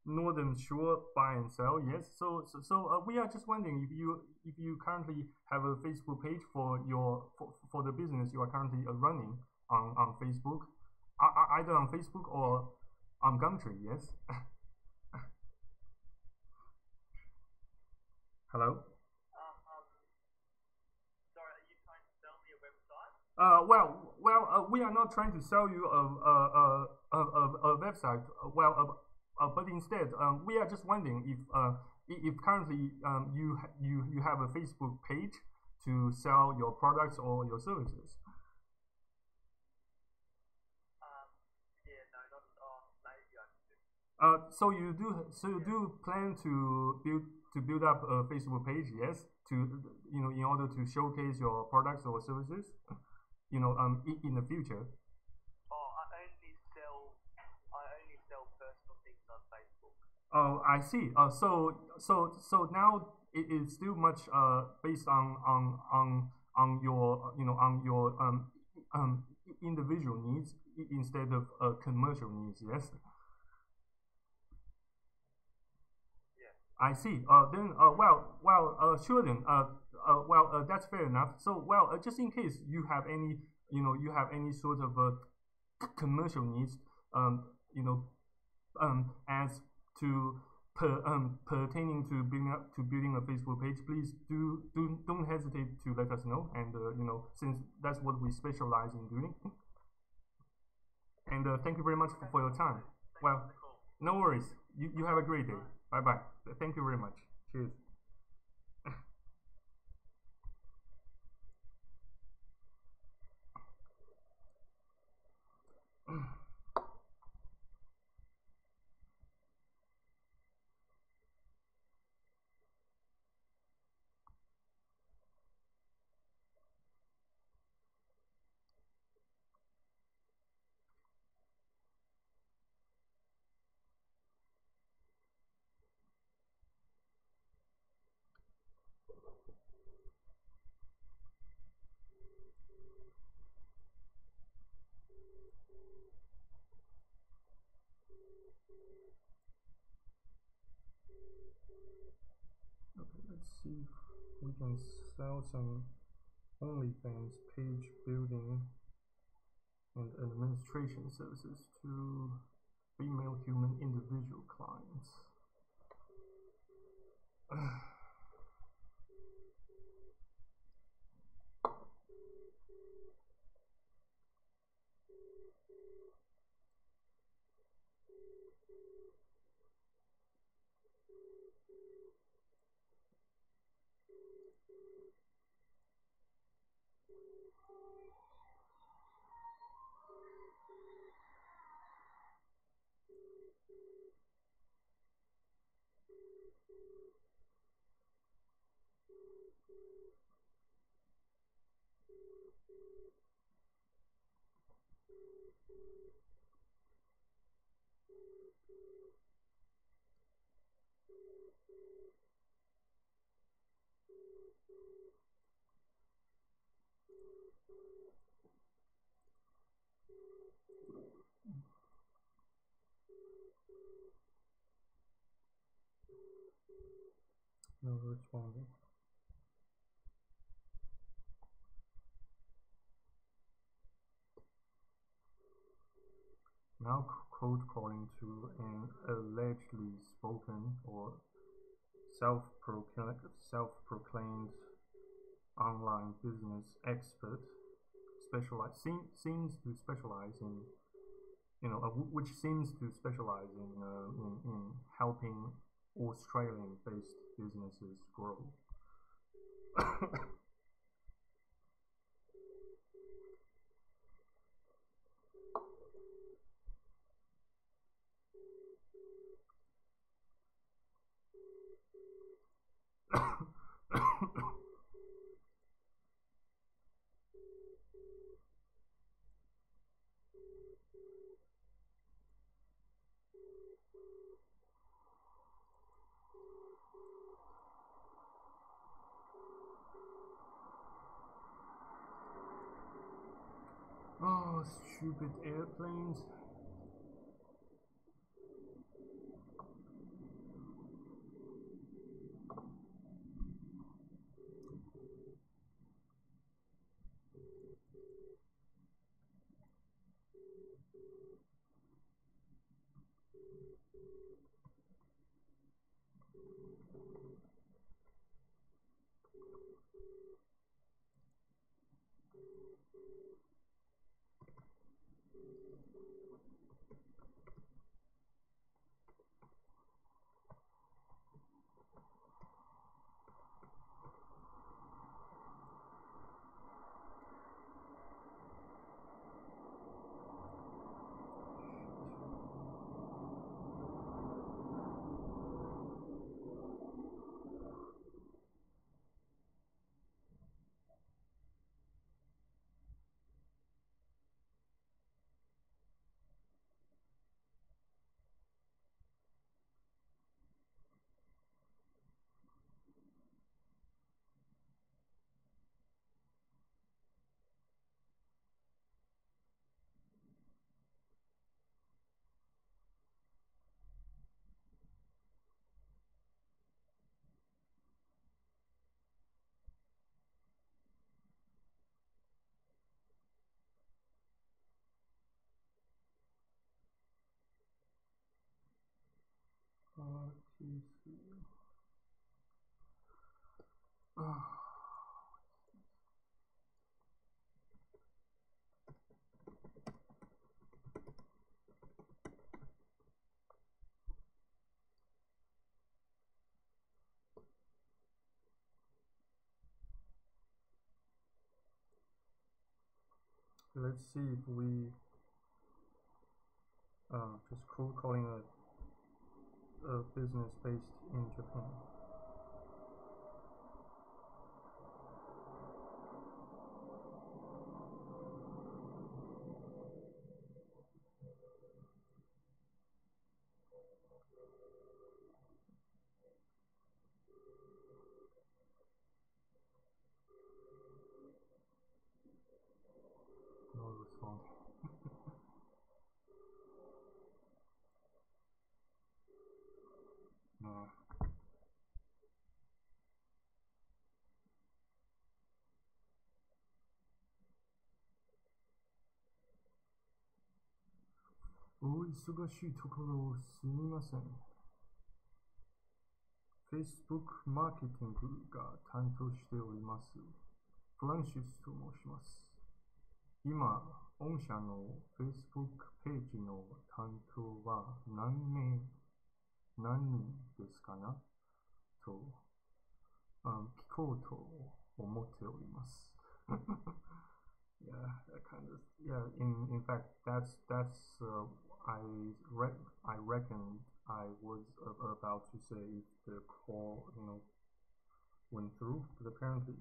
Northern Shore buy and sell. Yes. So we are just wondering if you currently have a Facebook page for for the business you are currently running on Facebook, either on Facebook or on Gumtree. Yes. Hello. Sorry, are you trying to sell me a website? We are not trying to sell you a website. But instead, we are just wondering if currently you have a Facebook page to sell your products or your services. Yeah, no, not at all. Maybe I can do. So you do plan to build up a Facebook page, yes, to in order to showcase your products or services, in the future. Oh, I only sell personal things on Facebook. Oh, I see. So now it is still much based on your on your individual needs instead of commercial needs. Yes. Yeah. I see. Then, sure then. That's fair enough. So, just in case you have any, you have any sort of commercial needs, you know, as to pertaining to building a Facebook page, please don't hesitate to let us know. And since that's what we specialize in doing. And thank you very much Okay, for your time. thanks Well, for the call. no worries. You have a great day. Bye bye. Thank you very much. Cheers. Okay, let's see if we can sell some OnlyFans page building and administration services to female human individual clients. No responding. Now cold calling to an allegedly spoken or self-proclaimed online business expert seems to specialize in which seems to specialize in helping Australian-based businesses grow. Oh, stupid airplanes. Let's see if we just cold calling a business based in Japan. No response. Yeah.お忙しいところすみません。Facebook マーケティングが担当しております。フランシスと申します。今、御社の Facebook ページの担当は何人ですかなと、聞こうと思っております。Yeah, that kind of yeah. In fact, that's I reckon I was about to say if the call went through, but apparently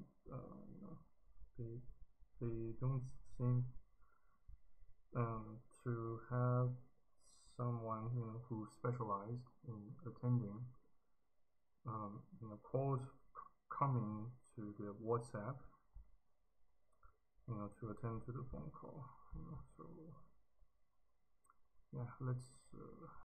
they don't seem to have someone who specialized in attending calls coming to the WhatsApp to attend to the phone call. So yeah, let's